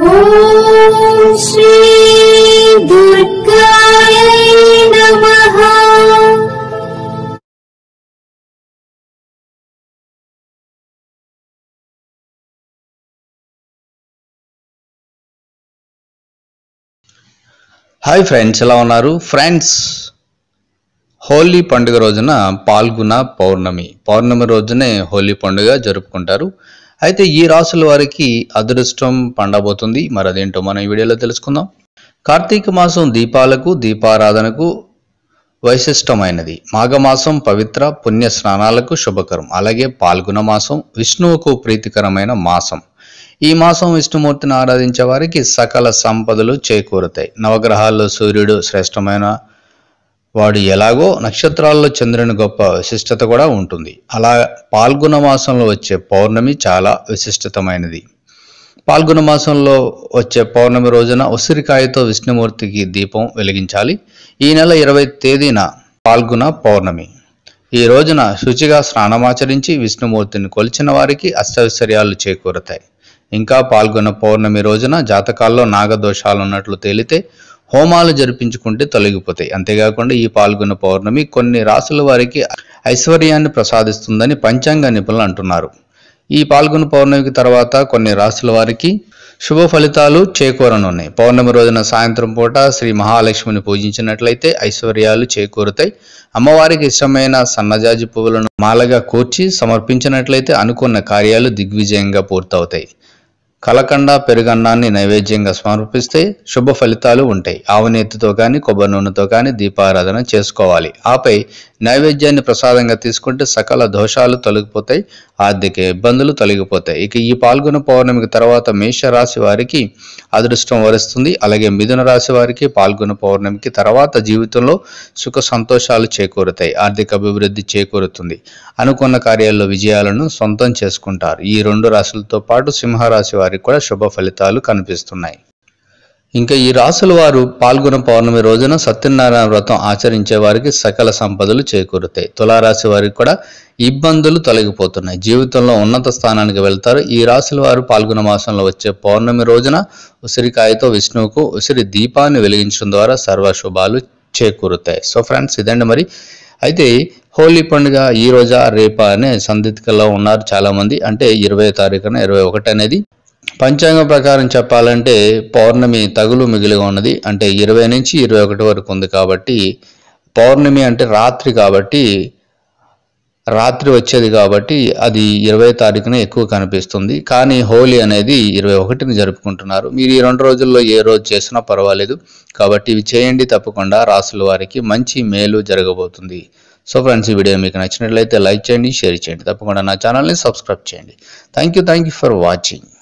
ఓం శ్రీ దుర్గాయై నమః. Hi friends, ఎలా ఉన్నారు ఫ్రెండ్స్? హోలీ పండుగ రోజున పాల్గొన పౌర్ణమి రోజునే హోలీ పండుగ జరుపుకుంటారు. అయితే ఈ రాసుల వారికి అదృష్టం పండబోతుంది. మరి అదేంటో మనం ఈ వీడియోలో తెలుసుకుందాం. కార్తీక మాసం దీపాలకు దీపారాధనకు వైశిష్టమైనది. మాఘమాసం పవిత్ర పుణ్య స్నానాలకు శుభకరం. అలాగే పాల్గొన మాసం విష్ణువుకు ప్రీతికరమైన మాసం. ఈ మాసం విష్ణుమూర్తిని ఆరాధించే వారికి సకల సంపదలు చేకూరుతాయి. నవగ్రహాల్లో సూర్యుడు శ్రేష్టమైన వాడు ఎలాగో నక్షత్రాల్లో చంద్రుని గొప్ప విశిష్టత కూడా ఉంటుంది. అలా పాల్గొన మాసంలో వచ్చే పౌర్ణమి చాలా విశిష్టతమైనది. పాల్గొన మాసంలో వచ్చే పౌర్ణమి రోజున ఉసిరికాయతో విష్ణుమూర్తికి దీపం వెలిగించాలి. ఈ నెల 20 తేదీన పాల్గొన పౌర్ణమి. ఈ రోజున శుచిగా స్నానమాచరించి విష్ణుమూర్తిని కొలిచిన వారికి అష్టైశ్వర్యాలు చేకూరుతాయి. ఇంకా పాల్గొన పౌర్ణమి రోజున జాతకాల్లో నాగదోషాలు ఉన్నట్లు తేలితే హోమాలు జరిపించుకుంటే తొలగిపోతాయి. అంతేకాకుండా ఈ పాల్గొన పౌర్ణమి కొన్ని రాసుల వారికి ఐశ్వర్యాన్ని ప్రసాదిస్తుందని పంచాంగ నిపుణులు అంటున్నారు. ఈ పాల్గొన పౌర్ణమికి తర్వాత కొన్ని రాసుల వారికి శుభ ఫలితాలు చేకూరనున్నాయి. పౌర్ణమి రోజున సాయంత్రం పూట శ్రీ మహాలక్ష్మిని పూజించినట్లయితే ఐశ్వర్యాలు చేకూరుతాయి. అమ్మవారికి ఇష్టమైన సన్నజాజి పువ్వులను మాలగా కూర్చి సమర్పించినట్లయితే అనుకున్న కార్యాలు దిగ్విజయంగా పూర్తవుతాయి. కలకండ పెరుగన్నాన్ని నైవేద్యంగా సమర్పిస్తే శుభ ఫలితాలు ఉంటాయి. ఆవునేతితో కానీ కొబ్బరి నూనెతో కానీ దీపారాధన చేసుకోవాలి. ఆపై నైవేద్యాన్ని ప్రసాదంగా తీసుకుంటే సకల దోషాలు తొలగిపోతాయి, ఆర్థిక ఇబ్బందులు తొలగిపోతాయి. ఇక ఈ పాల్గొన పౌర్ణమికి తర్వాత మేషరాశి వారికి అదృష్టం వరిస్తుంది. అలాగే మిథున రాశి వారికి పాల్గొన పౌర్ణమికి తర్వాత జీవితంలో సుఖ సంతోషాలు చేకూరుతాయి, ఆర్థిక అభివృద్ధి చేకూరుతుంది, అనుకున్న కార్యాల్లో విజయాలను సొంతం చేసుకుంటారు. ఈ 2 రాశులతో పాటు సింహరాశి వారికి కూడా శుభ ఫలితాలు కనిపిస్తున్నాయి. ఇంకా ఈ రాశుల వారు పాల్గొన పౌర్ణమి రోజున సత్యనారాయణ వ్రతం ఆచరించే వారికి సకల సంపదలు చేకూరుతాయి. తులారాశి వారికి కూడా ఇబ్బందులు తొలగిపోతున్నాయి, జీవితంలో ఉన్నత స్థానానికి వెళ్తారు. ఈ రాశుల వారు పాల్గొన మాసంలో వచ్చే పౌర్ణమి రోజున ఉసిరికాయతో విష్ణువుకు ఉసిరి దీపాన్ని వెలిగించడం ద్వారా సర్వశుభాలు చేకూరుతాయి. సో ఫ్రెండ్స్, ఇదండి మరి. అయితే హోలీ పండుగ ఈ రోజా రేపా అనే సందిగ్ధంలో ఉన్నారు చాలామంది. అంటే 20 తారీఖున 21 అనేది పంచాంగం ప్రకారం చెప్పాలంటే పౌర్ణమి తగులు మిగిలిగా ఉన్నది. అంటే 20 నుంచి 21 వరకు ఉంది. కాబట్టి పౌర్ణమి అంటే రాత్రి, కాబట్టి రాత్రి వచ్చేది, కాబట్టి అది 20 తారీఖున ఎక్కువ కనిపిస్తుంది. కానీ హోలీ అనేది 21ని జరుపుకుంటున్నారు. మీరు ఈ 2 రోజుల్లో ఏ రోజు చేసినా పర్వాలేదు. కాబట్టి ఇవి చేయండి, తప్పకుండా రాసుల వారికి మంచి మేలు జరగబోతుంది. సో ఫ్రెండ్స్, ఈ వీడియో మీకు నచ్చినట్లయితే లైక్ చేయండి, షేర్ చేయండి, తప్పకుండా నా ఛానల్ని సబ్స్క్రైబ్ చేయండి. Thank you for watching.